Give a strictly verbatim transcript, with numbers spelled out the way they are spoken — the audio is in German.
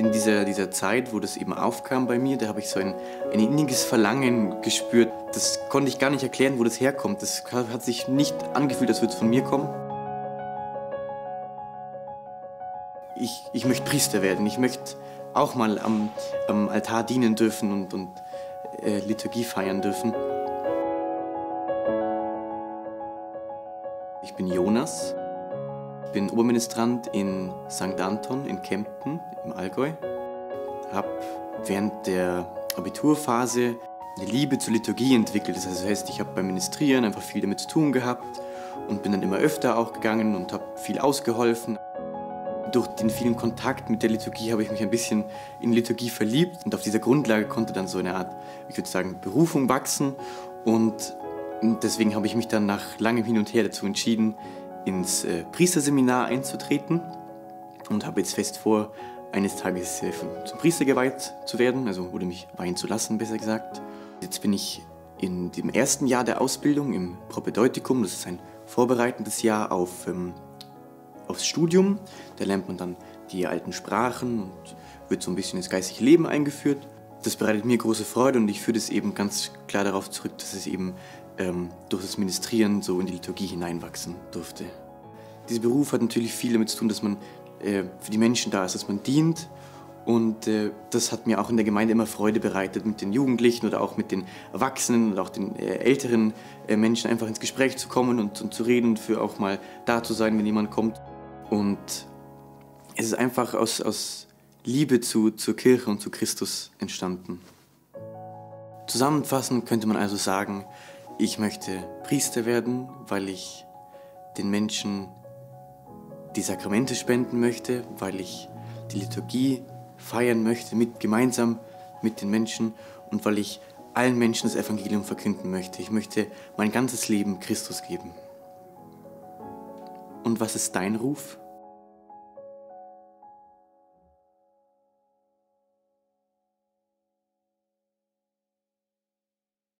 In dieser, dieser Zeit, wo das eben aufkam bei mir, da habe ich so ein, ein inniges Verlangen gespürt. Das konnte ich gar nicht erklären, wo das herkommt. Das hat sich nicht angefühlt, als würde es von mir kommen. Ich, ich möchte Priester werden. Ich möchte auch mal am, am Altar dienen dürfen und, und äh, Liturgie feiern dürfen. Ich bin Jonas. Ich bin Oberministrant in Sankt Anton in Kempten im Allgäu. Ich habe während der Abiturphase eine Liebe zur Liturgie entwickelt. Das heißt, ich habe beim Ministrieren einfach viel damit zu tun gehabt und bin dann immer öfter auch gegangen und habe viel ausgeholfen. Durch den vielen Kontakt mit der Liturgie habe ich mich ein bisschen in Liturgie verliebt und auf dieser Grundlage konnte dann so eine Art, ich würde sagen, Berufung wachsen und deswegen habe ich mich dann nach langem Hin und Her dazu entschieden, ins äh, Priesterseminar einzutreten und habe jetzt fest vor, eines Tages äh, zum Priester geweiht zu werden, also oder mich weihen zu lassen, besser gesagt. Jetzt bin ich in dem ersten Jahr der Ausbildung im Propädeutikum, das ist ein vorbereitendes Jahr auf, ähm, aufs Studium. Da lernt man dann die alten Sprachen und wird so ein bisschen ins geistliche Leben eingeführt. Das bereitet mir große Freude und ich führe das eben ganz klar darauf zurück, dass es eben ähm, durch das Ministrieren so in die Liturgie hineinwachsen durfte. Dieser Beruf hat natürlich viel damit zu tun, dass man äh, für die Menschen da ist, dass man dient. Und äh, das hat mir auch in der Gemeinde immer Freude bereitet, mit den Jugendlichen oder auch mit den Erwachsenen oder auch den äh, älteren äh, Menschen einfach ins Gespräch zu kommen und, und zu reden, für auch mal da zu sein, wenn jemand kommt. Und es ist einfach aus, aus Liebe zu, zur Kirche und zu Christus entstanden. Zusammenfassend könnte man also sagen, ich möchte Priester werden, weil ich den Menschen die Sakramente spenden möchte, weil ich die Liturgie feiern möchte, mit, gemeinsam mit den Menschen und weil ich allen Menschen das Evangelium verkünden möchte. Ich möchte mein ganzes Leben Christus geben. Und was ist dein Ruf?